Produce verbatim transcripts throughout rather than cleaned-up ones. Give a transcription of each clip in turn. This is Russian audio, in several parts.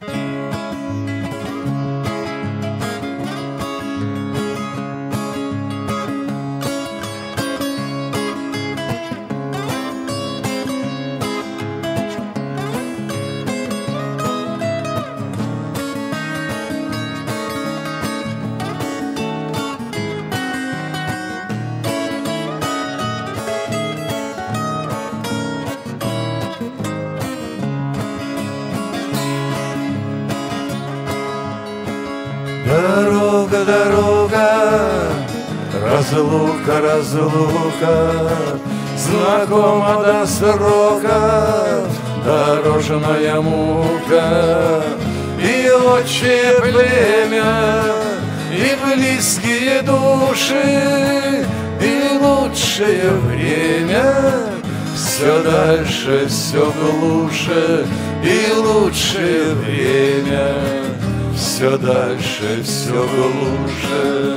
Дорога, дорога, разлука, разлука, знакома до срока дорожная мука. И отчее племя, и близкие души, и лучшее время все дальше, все глуше, и лучшее время все дальше, все глуше.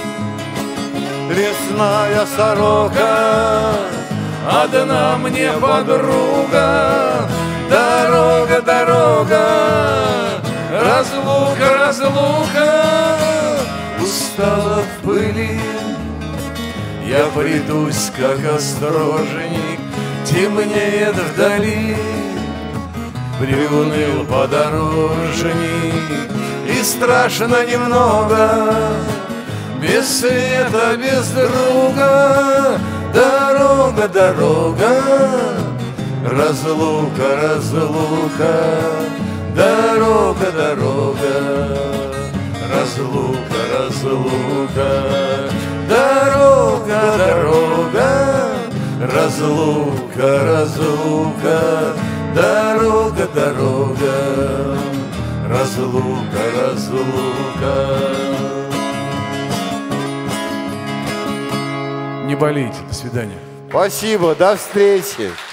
Лесная сорока, одна мне подруга, дорога, дорога, разлука, разлука. Устала в пыли, я придусь, как острожник, темнеет вдали. Приуныл подорожник, и страшно немного, без света, без друга. Дорога, дорога, разлука, разлука, дорога, дорога, разлука, разлука, дорога, дорога, разлука, разлука, дорога, дорога, разлука, разлука. Не болейте, до свидания. Спасибо, до встречи.